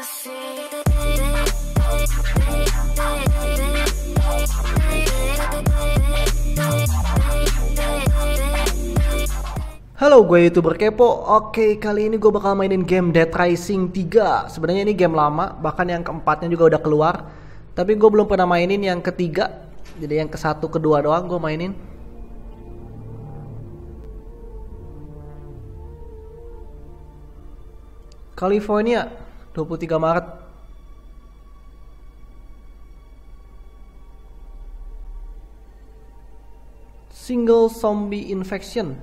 Halo, gue YouTuber Kepo. Oke, kali ini gue bakal mainin game Dead Rising 3. Sebenarnya ini game lama, bahkan yang keempatnya juga udah keluar. Tapi gue belum pernah mainin yang ketiga. Jadi yang ke satu, kedua doang gue mainin. California, 23 Maret. Single zombie infection.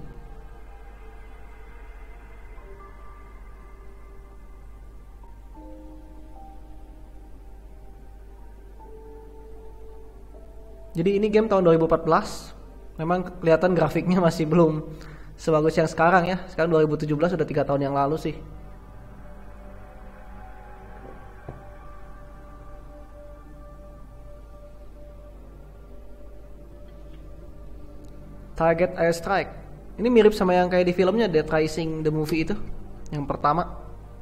Jadi ini game tahun 2014. Memang kelihatan grafiknya masih belum sebagus yang sekarang ya. Sekarang 2017, udah 3 tahun yang lalu sih. Target Airstrike. Ini mirip sama yang kayak di filmnya Dead Rising the movie itu, yang pertama.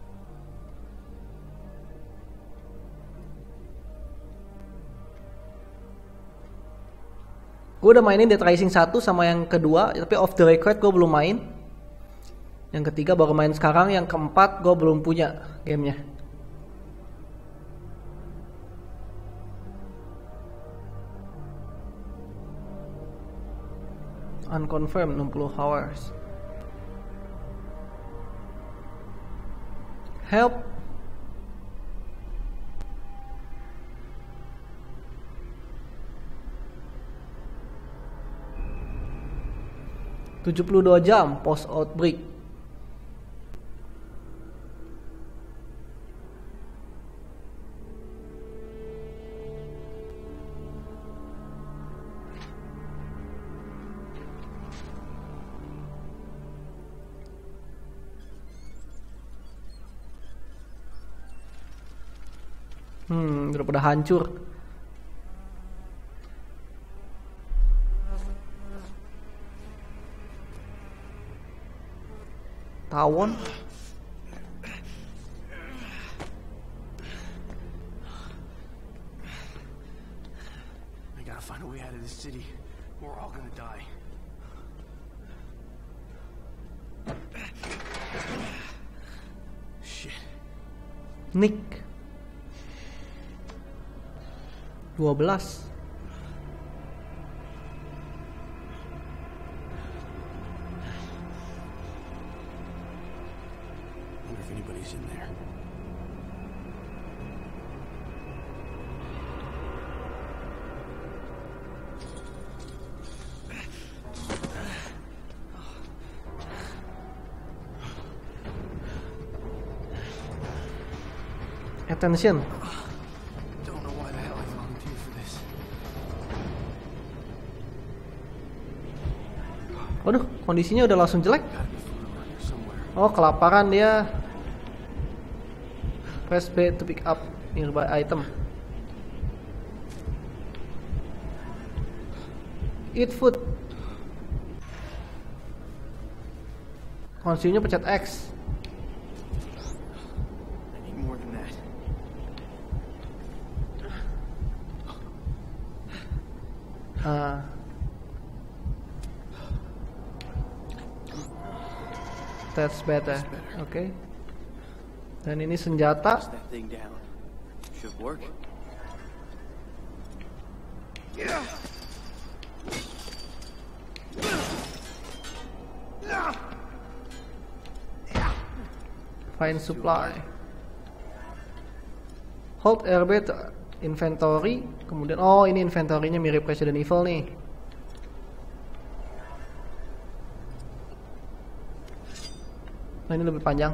Gue udah mainin Dead Rising 1 sama yang kedua, tapi off the record gue belum main. Yang ketiga baru main sekarang, yang keempat gue belum punya gamenya. Unconfirmed 60 hours. Help. ...72 jam post outbreak. Udah pada hancur. Tawon. I gotta find a way out of this city. We're all gonna die. Shit. Nick 12. Wonder if anybody's in there. Attention. Don't know why the hell I volunteered for this. Waduh, kondisinya udah langsung jelek. Gotta be food around here somewhere. Oh, kelaparan dia. Press B to pick up nearby item. Eat food. Consume-nya pencet X. I need more than that. That's better. Oke. Dan ini senjata. Press that thing down. Should work. Find supply. Hold RB to inventory. Kemudian oh, ini inventory-nya mirip Resident Evil nih. Nah, ini lebih panjang.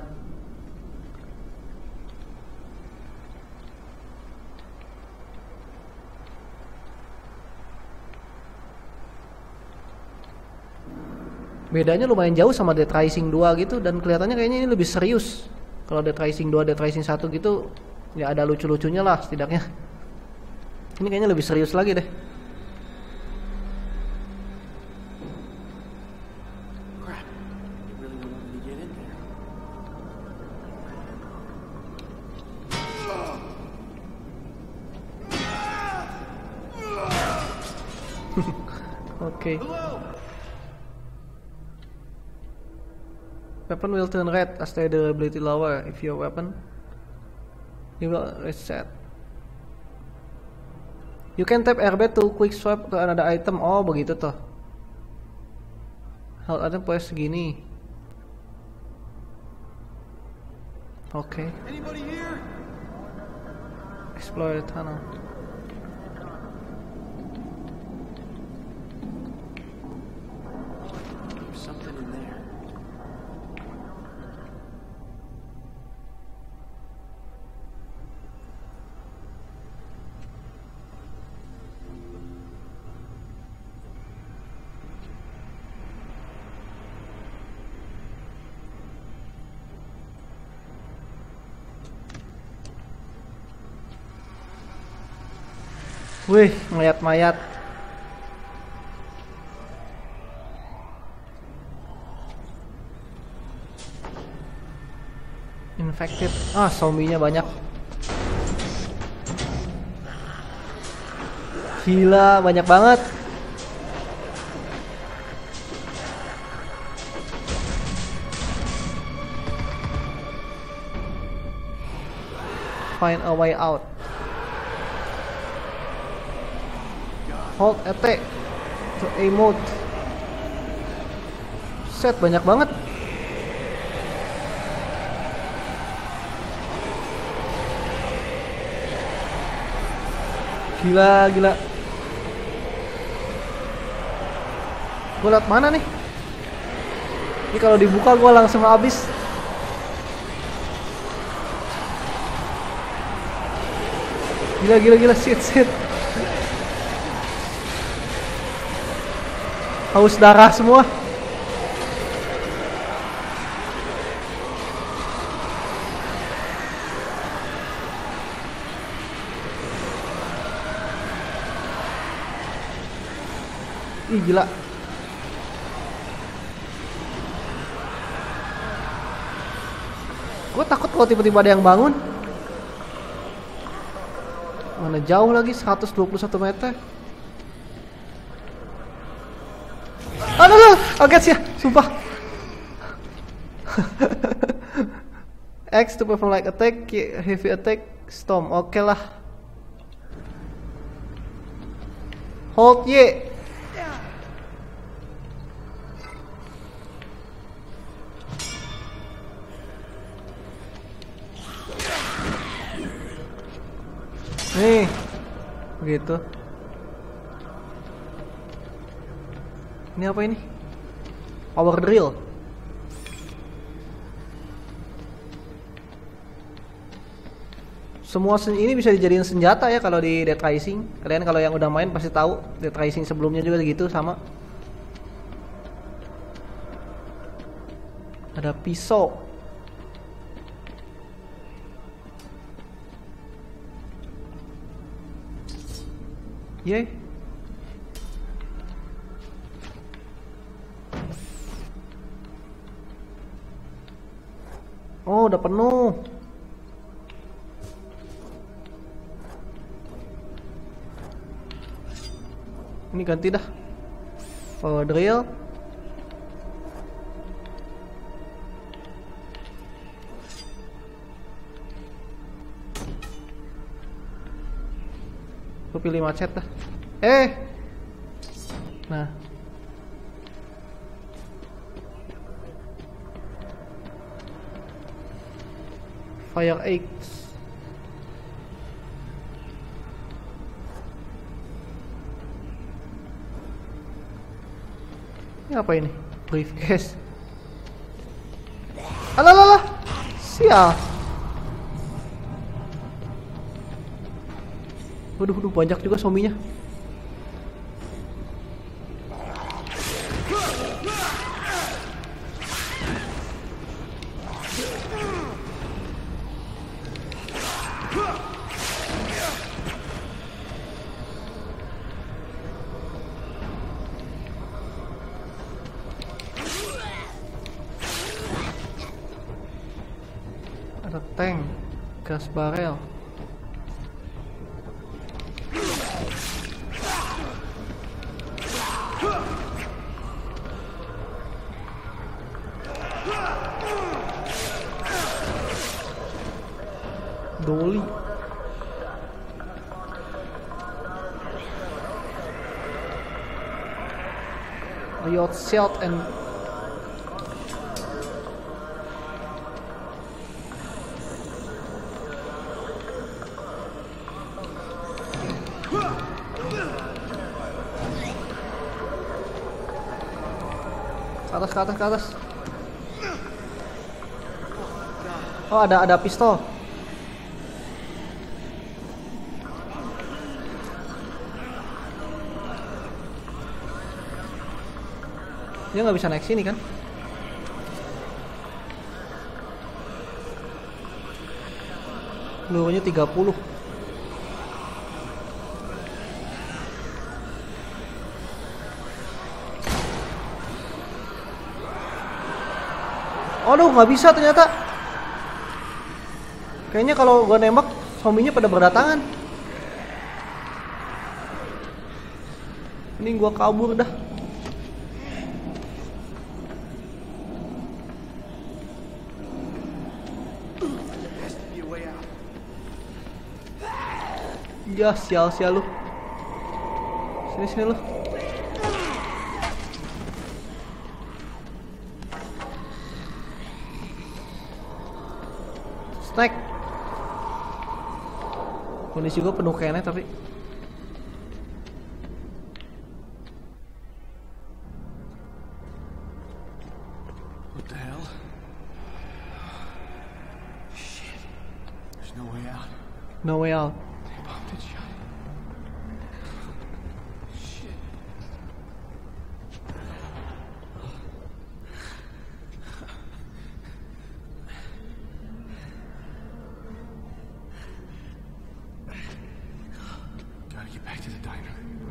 Bedanya lumayan jauh sama Dead Rising 2 gitu, dan kelihatannya kayaknya ini lebih serius. Kalau Dead Rising 2, Dead Rising 1 gitu ya ada lucu-lucunya lah setidaknya. Ini kayaknya lebih serius lagi deh. Crap. You really don't want me to get in there. Oke. Weapon will turn red as the durability lower. If your weapon, you will reset. You can tap RB to quick swap to another item. Oh begitu toh. Hal ada plus segini. Oke. Explore the tunnel. Something in there. Wih, mayat-mayat. Infected. Ah, zombinya banyak. Gila, banyak banget. Find a way out. Hold attack to emote. Set banyak banget. Gila, gila. Gue liat mana nih? Ini kalau dibuka gue langsung habis. Gila, gila, gila. Shit. Haus darah semua. Ih gila. Gue takut kalau tiba-tiba ada yang bangun. Mana jauh lagi 121 meter. Aduh, kaget ya, sumpah. X to perform like attack, heavy attack, storm. Oke lah. Hold Y. Nih, begitu. Ini apa ini? Power drill. Semua ini bisa dijadiin senjata ya kalau di Dead Rising. Kalian kalau yang udah main pasti tahu. Dead Rising sebelumnya juga gitu sama. Ada pisau. Yeay. Oh, udah penuh. Ini ganti dah. Power drill. Gue pilih macet dah. Nah. Fire Axe. Ini apa ini? Briefcase. Alah, sial. Waduh, banyak juga zombinya. Ada tank, gas barrel. Dolly. Riot Shield and ke atas. Oh, ada pistol. Dia nggak bisa naik sini kan? Pelurunya 30. Aduh, nggak bisa ternyata. Kayaknya kalau gua nembak, zombinya pada berdatangan. Ini gua kabur dah. Ya, sial lu. Sini lu. Snack. Kondisi gue penuh kayaknya tapi What the hell? Shit. There's no way out. no way out. They bumped it shut. Shit. Gotta get back to the diner.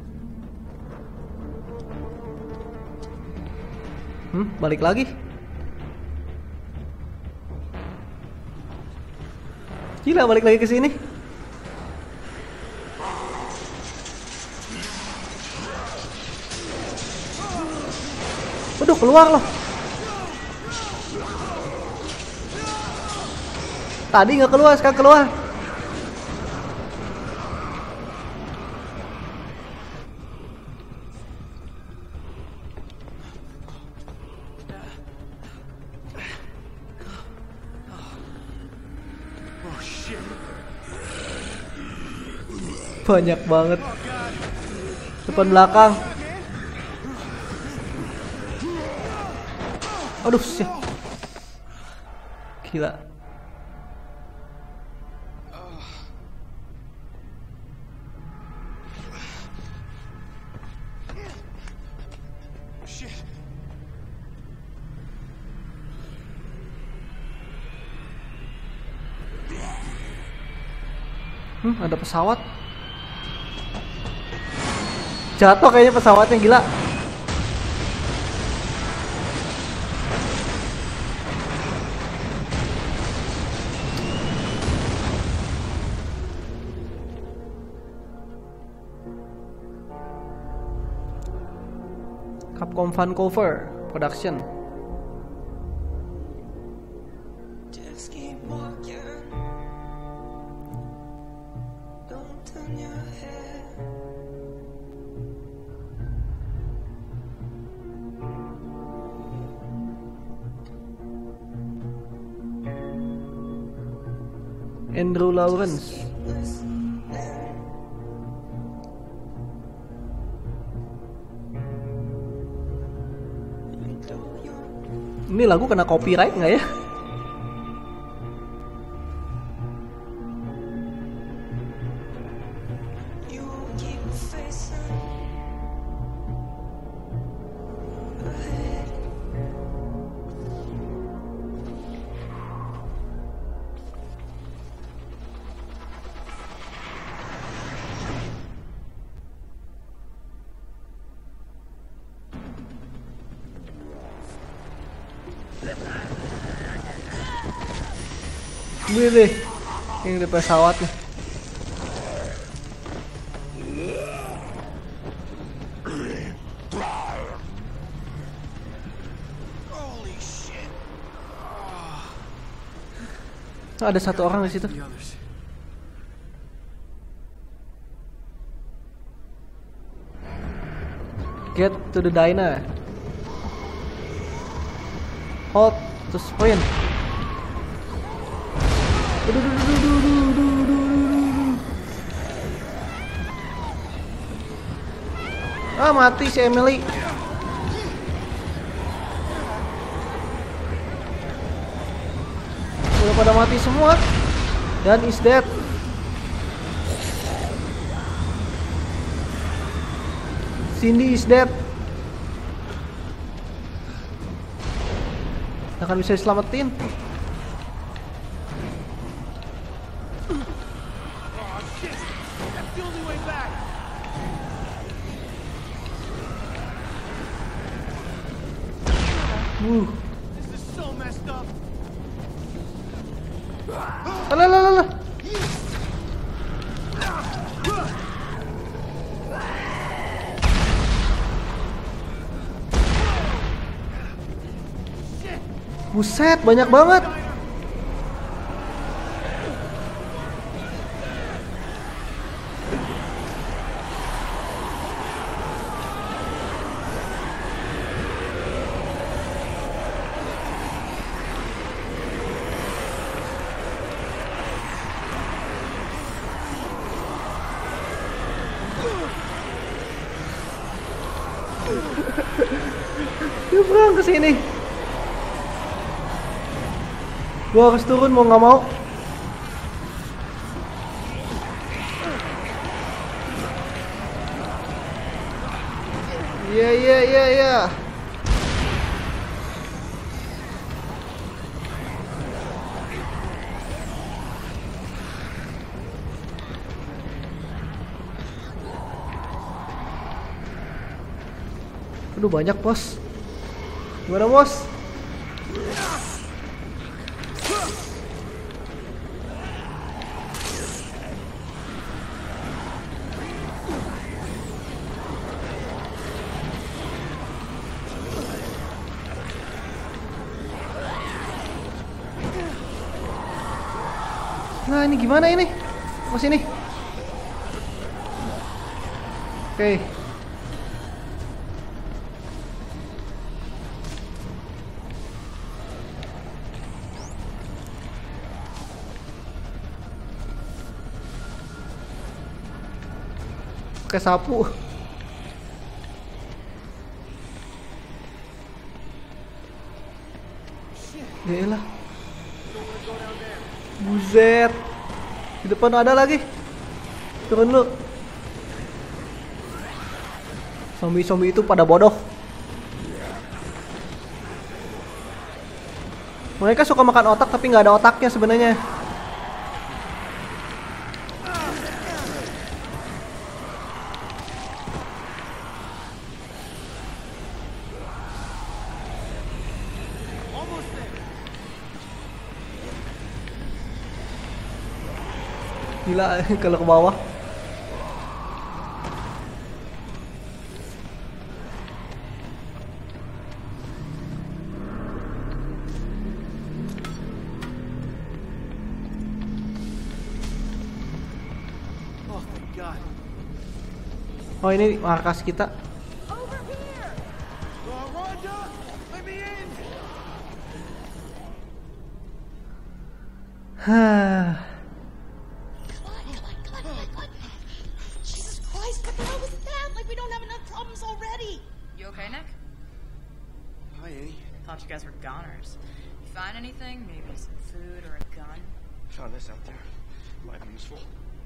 Balik lagi. Gila, balik lagi ke sini. Waduh, keluar loh. Tadi nggak keluar, sekarang keluar. Oh shit. Banyak banget. Depan belakang. Aduh, sih. Gila. Shit. Ada pesawat. Jatuh kayaknya pesawatnya, gila. Capcom Vancouver Production. Just keep walking. Don't turn your head. Andrew Lawrence. Ini lagu kena copyright nggak ya? You keep facing ahead. Ini deh, yang di pesawat nih. Holy shit. Ada satu orang di situ. The others. Get to the diner. Hold to sprint. Ah, mati si Emily. Udah pada mati semua. Dan is dead. Cindy is dead. Akan bisa diselamatin. This is so messed up. Alah. Buset, banyak banget. Nyebrang ke sini. Gua harus turun mau nggak mau. Iya. Aduh banyak bos. Gimana bos? Nah ini gimana ini? Oh sini. Oke. Pakai sapu. Yaelah. Buset. Di depan ada lagi. Turun lu. Zombie itu pada bodoh. Mereka suka makan otak tapi nggak ada otaknya sebenarnya. Gila kalau ke bawah. Oh, thank God. Oh ini markas kita. Over here. Rhonda, let me in. Jesus Christ, what the hell was that? Like, we don't have enough problems already. You okay, Nick? Hi, Annie. Thought you guys were goners. You find anything? Maybe some food or a gun? Found this out there. Might be useful.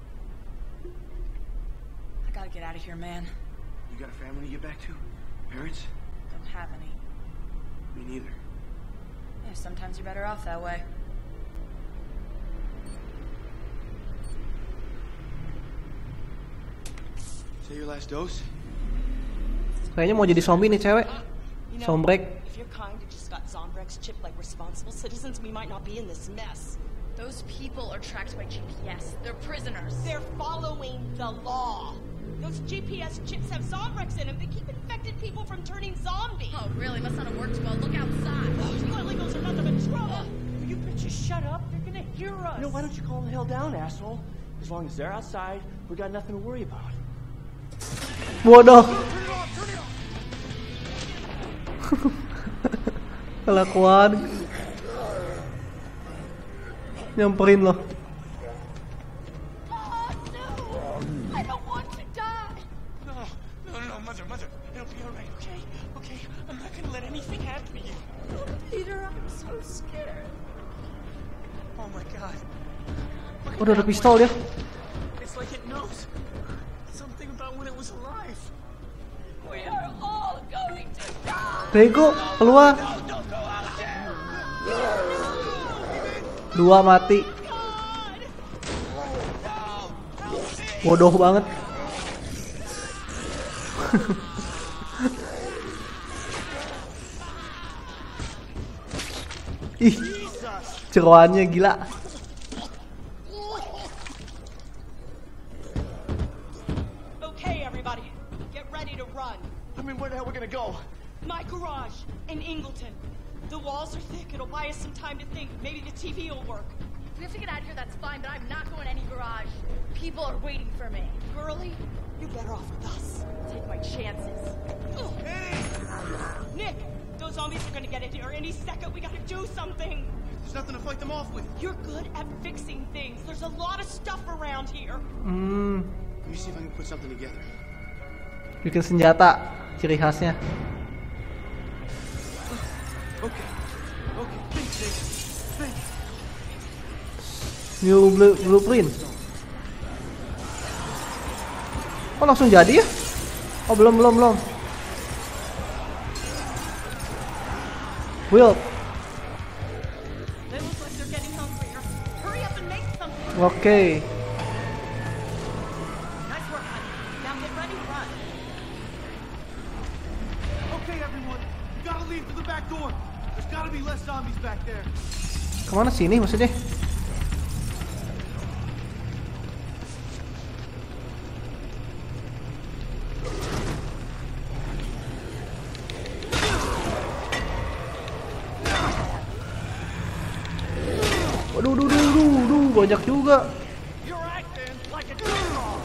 I gotta get out of here, man. You got a family to get back to? Parents? Don't have any. Me neither. Yeah, sometimes you're better off that way. Is that your last dose? Kayaknya mau jadi zombie nih cewek. You know, Sombrek. if your kind had just got Zombrex chipped like responsible citizens, we might not be in this mess. Those people are tracked by GPS. They're prisoners. They're following the law. Those GPS chips have Zombrex in them. They keep infected people from turning zombie. Oh, really? Must not have worked well. Look outside. Those illegals are nothing but trouble. You bitches shut up. They're gonna hear us. You know, why don't you calm the hell down, asshole? As long as they're outside, we got nothing to worry about. Bodoh. Turn it off! Turn it off! Kelakuan. Nyamperin loh. Oh, no! I don't want to die! No, Mother. It'll be alright, okay? Okay? I'm not gonna let anything happen to you. Oh, Peter, I'm so scared. Oh my god. Look at Udah ada that pistol one. dia. It's like it knows something about when it was alive. We are all going to die! Bego, keluar. Don't go out there! Dua mati. Bodoh banget. Ih, ceroannya gila. Okay, everybody, get ready to run. I mean, where the hell are we gonna go? My garage in Ingleton. The walls are thick. It'll buy us some time to think. Maybe the TV will work. If we have to get out of here, that's fine, but I'm not going to any garage. People are waiting for me. Girlie, you're better off with us. Take my chances. Nick, those zombies are gonna get in here any second. We gotta do something. There's nothing to fight them off with. You're good at fixing things. There's a lot of stuff around here. Let me see if I can put something together. Bikin senjata, ciri khasnya. Okay. Think. New blueprint. Oh langsung jadi ya? Oh belum. Build. They look like they're getting hungrier. Hurry up and make something. Oke. Nice work, honey. Now get ready to run. Okay, everyone. We gotta leave through the back door. There's gotta be less zombies back there. Kemana sini maksudnya? Waduh, banyak juga. You're acting like a dog.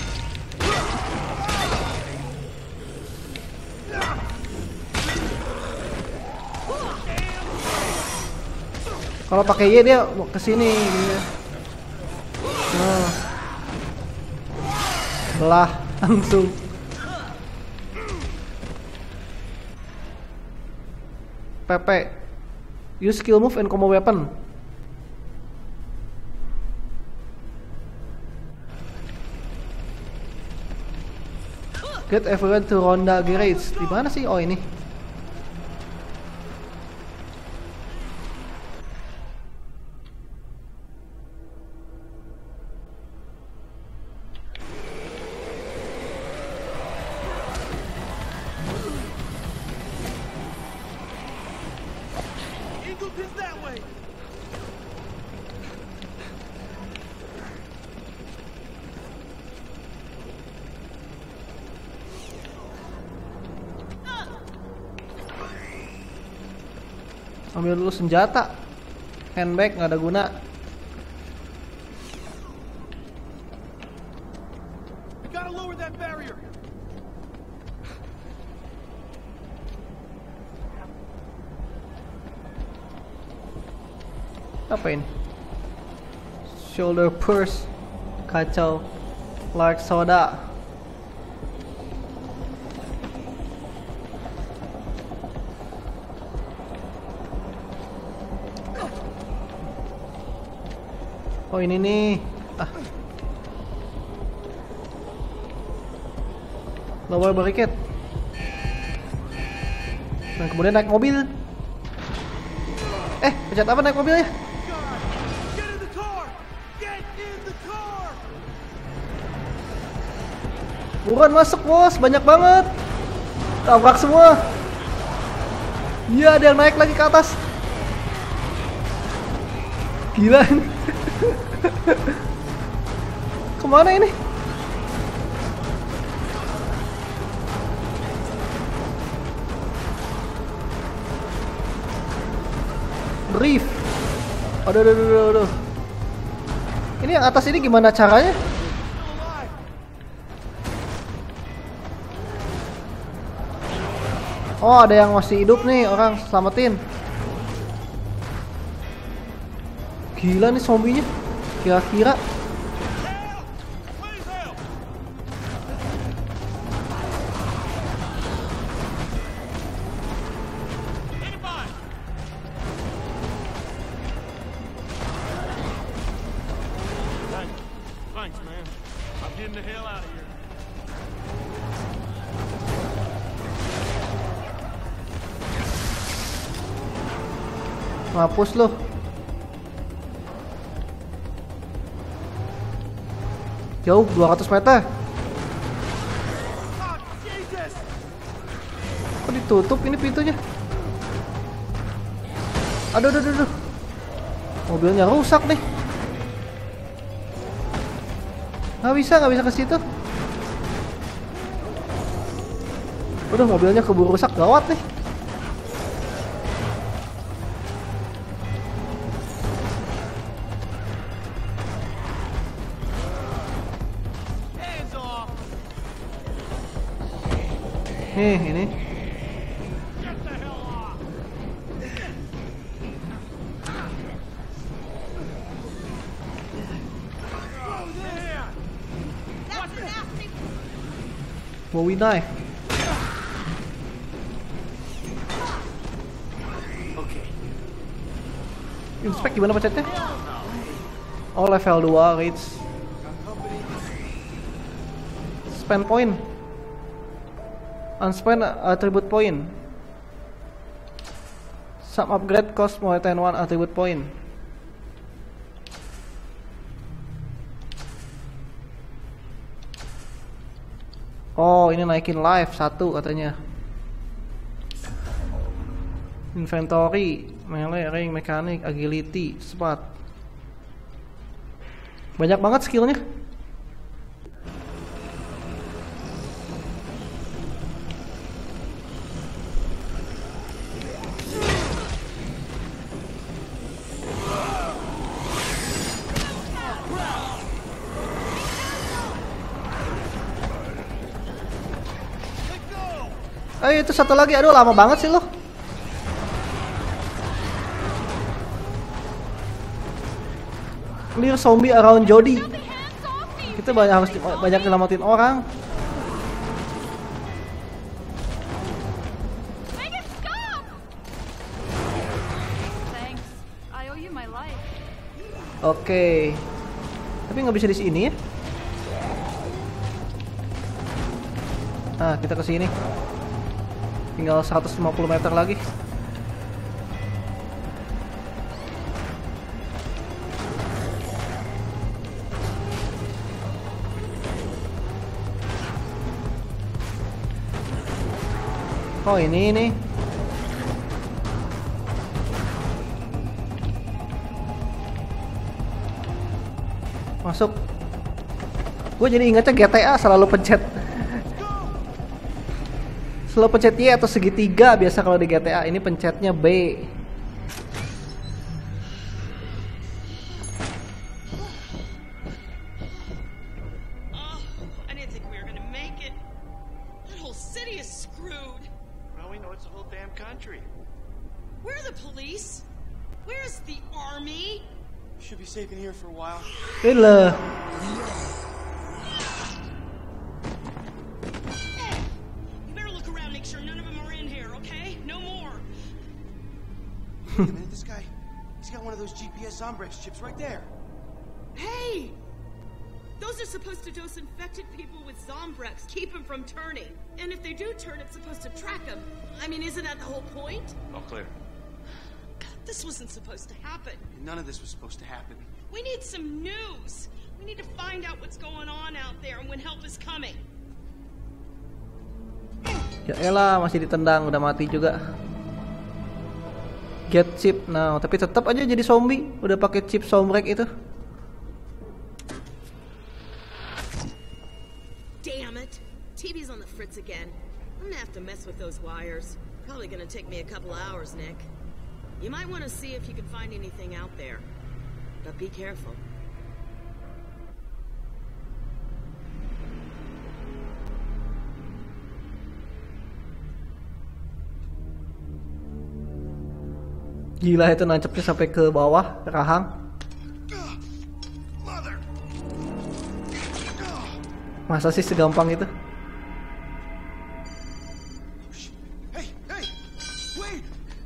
Kalau pakai Y dia mau ke sini. Nah. Belah langsung. PP. Use skill move and combo weapon. Get everyone to Ronda Garage. Di mana sih? Oh ini. Ingleton's that way. Ambil dulu senjata. Handbag nggak ada guna. We gotta lower that barrier. Apa ini? Shoulder purse. Kacau. Lark soda. Oh ini nih. Lower barricade. Dan kemudian naik mobil. Pencet apa naik mobilnya? Get in the car. Get in the car. Buruan masuk bos, banyak banget. Tabrak semua. Iya, ada yang naik lagi ke atas. Gila ini. Kemana ini? Drift. Aduh. Ini yang atas ini gimana caranya? Oh, ada yang masih hidup nih, orang selamatin. Gila nih zombinya. Kira-kira Please help! Anybody? Thanks, man. I'm getting the hell out of here. mampus loh. Jauh 200 meter. Oh, Jesus! Kok ditutup ini pintunya? Aduh, aduh, aduh, aduh. Mobilnya rusak nih. Nggak bisa ke situ. Udah, mobilnya keburu rusak, gawat nih. Hands off! Nih, ini. Get the hell off! That's a nasty. Bowie knife. Inspect gimana pencetnya? Oh, level 2 reach. Spend point. Unspent attribute point. Some upgrade cost more than 1 attribute point. Oh, ini naikin life 1 katanya. Inventory, melee, ring, mekanik, agility, cepat. Banyak banget skillnya. Itu satu lagi, aduh lama banget sih lo. Clear zombie around Jody. Kita harus banyak nyelamatin orang. Make it stop! Thanks. I owe you my life. Oke. Tapi nggak bisa di sini ya? Nah, kita ke sini. Tinggal 150 meter lagi. Oh, ini nih. Masuk. Gue jadi ingatnya GTA selalu pencet Y atau segitiga biasa kalau di GTA. Ini pencetnya B. Oh, I didn't think we were gonna make it. That whole city is screwed. Well, we know it's the whole damn country. Where are the police? Where's the army? Should be safe in here for a while. Lah. You better look around, make sure none of them are in here, okay? No more. Wait a minute, this guy, he's got one of those GPS Zombrex chips right there. Hey! Those are supposed to dose infected people with Zombrex, keep them from turning. And if they do turn, it's supposed to track them. I mean, isn't that the whole point? All clear. God, this wasn't supposed to happen. And none of this was supposed to happen. We need some news. We need to find out what's going on out there and when help is coming. Ya elah, masih ditendang, udah mati juga. Get chip now, tapi tetap aja jadi zombie. Udah pakai chip Zombrex itu. Damn it. TV's on the fritz again. I'm gonna have to mess with those wires. Probably gonna take me a couple hours, Nick. You might want to see if you can find anything out there. But be careful. Gila itu nancepnya sampai ke bawah rahang. Mother. Masa sih segampang itu? Hey, hey, wait.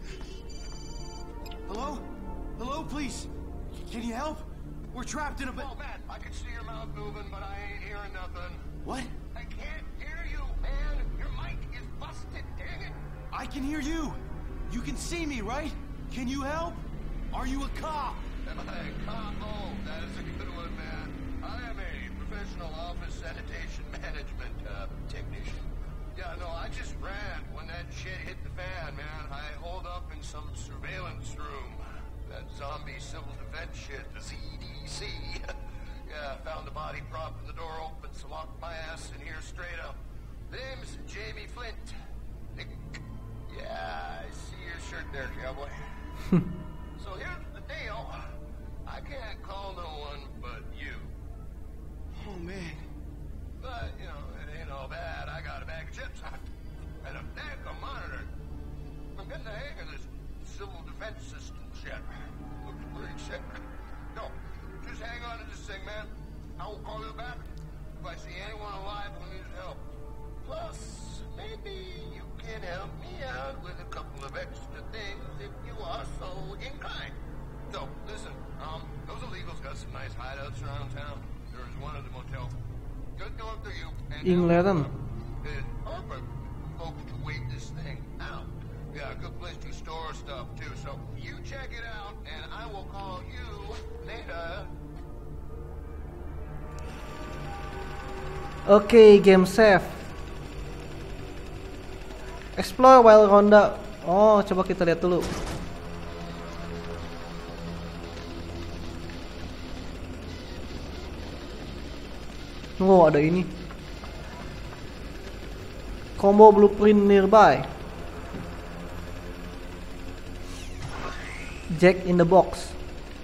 Hello? Hello, please. Can you help? We're trapped in a. Oh, man, I can see your mouth moving, but I ain't hearing nothing. What? I can't hear you, man. Your mic is busted, dang it. I can hear you. You can see me, right? Can you help? Are you a cop? Am I a cop? Oh, that is a good one, man. I am a professional office sanitation management technician. Yeah, no, I just ran when that shit hit the fan, man. I holed up in some surveillance room. That zombie civil defense shit, the ZDC. Yeah, found the body prop in the door open, so locked my ass in here straight up. Name's Jamie Flint. Nick. Yeah, I see your shirt there, cowboy. So here's the deal. I can't call no one but you. Oh, man. But, you know, it ain't all bad. I got a bag of chips and a bag of monitors. I'm getting the hang of this civil defense system shit. Looks pretty sick. No, just hang on to this thing, man. I will call you back if I see anyone alive who needs help. Plus, maybe you can help me out with a couple of extra things if you are so inclined. So, listen, those illegals got some nice hideouts around town. There's one at the motel. Good going to you. England. It's perfect, folks, to wait this thing out. Yeah, a good place to store stuff, too. So, you check it out, and I will call you later. Oke, game save. Explore while ronda. Oh, coba kita lihat dulu. Oh, ada ini. Combo blueprint nearby. Jack in the box.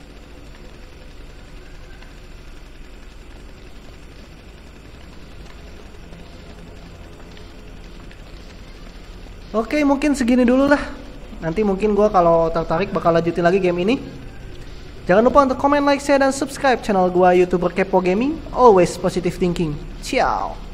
Oke, mungkin segini dulu lah. Nanti mungkin gue kalau tertarik bakal lanjutin lagi game ini. Jangan lupa untuk komen, like, share, dan subscribe channel gue YouTuber Kepo Gaming. Always positive thinking. Ciao.